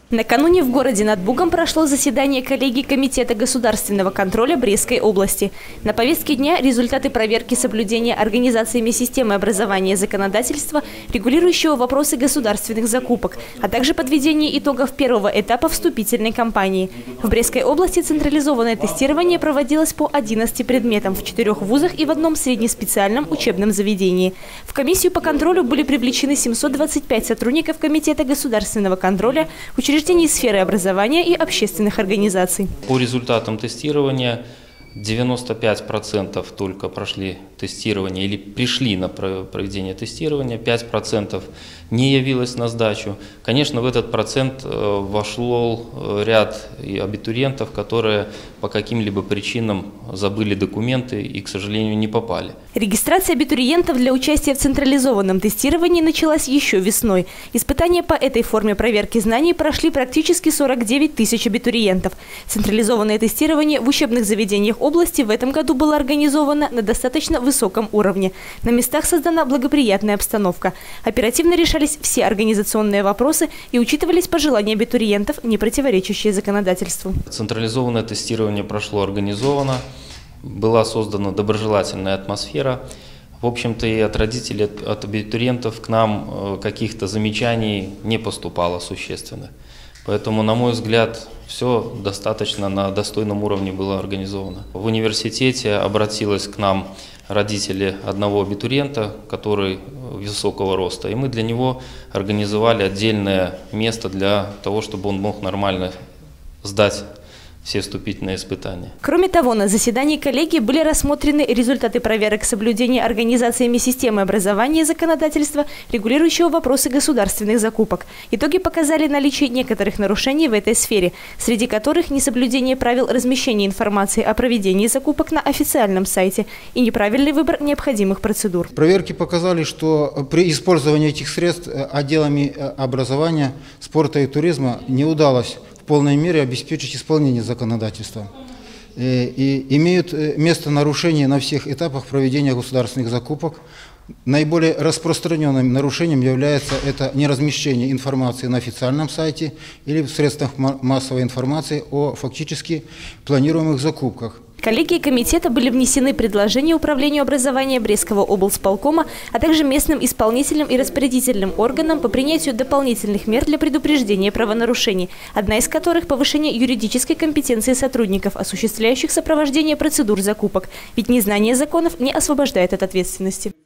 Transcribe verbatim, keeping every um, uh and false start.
Накануне в городе над Бугом прошло заседание коллегии Комитета государственного контроля Брестской области. На повестке дня результаты проверки соблюдения организациями системы образования законодательства, регулирующего вопросы государственных закупок, а также подведение итогов первого этапа вступительной кампании. В Брестской области централизованное тестирование проводилось по одиннадцати предметам в четырех вузах и в одном среднеспециальном учебном заведении. В комиссию по контролю были привлечены семьсот двадцать пять сотрудников Комитета государственного контроля, учреждений сферы образования и общественных организаций. По результатам тестирования девяносто пять процентов только прошли тестирование или пришли на проведение тестирования, пять процентов не явилось на сдачу. Конечно, в этот процент вошло ряд абитуриентов, которые по каким-либо причинам забыли документы и, к сожалению, не попали. Регистрация абитуриентов для участия в централизованном тестировании началась еще весной. Испытания по этой форме проверки знаний прошли практически сорок девять тысяч абитуриентов. Централизованное тестирование в учебных заведениях области в этом году было организовано на достаточно высоком уровне. На местах создана благоприятная обстановка. Оперативно решались все организационные вопросы и учитывались пожелания абитуриентов, не противоречащие законодательству. Централизованное тестирование прошло организованно, была создана доброжелательная атмосфера. В общем-то, и от родителей, от абитуриентов к нам каких-то замечаний не поступало существенно. Поэтому, на мой взгляд, все достаточно на достойном уровне было организовано. В университете обратилась к нам родители одного абитуриента, который высокого роста, и мы для него организовали отдельное место для того, чтобы он мог нормально сдать все вступительные испытания. Кроме того, на заседании коллегии были рассмотрены результаты проверок соблюдения организациями системы образования и законодательства, регулирующего вопросы государственных закупок. Итоги показали наличие некоторых нарушений в этой сфере, среди которых несоблюдение правил размещения информации о проведении закупок на официальном сайте и неправильный выбор необходимых процедур. Проверки показали, что при использовании этих средств отделами образования, спорта и туризма не удалось в полной мере обеспечить исполнение законодательства. И имеют место нарушения на всех этапах проведения государственных закупок. Наиболее распространенным нарушением является это неразмещение информации на официальном сайте или в средствах массовой информации о фактически планируемых закупках. Коллегии комитета были внесены предложения Управлению образования Брестского облсполкома, а также местным исполнительным и распорядительным органам по принятию дополнительных мер для предупреждения правонарушений, одна из которых – повышение юридической компетенции сотрудников, осуществляющих сопровождение процедур закупок. Ведь незнание законов не освобождает от ответственности.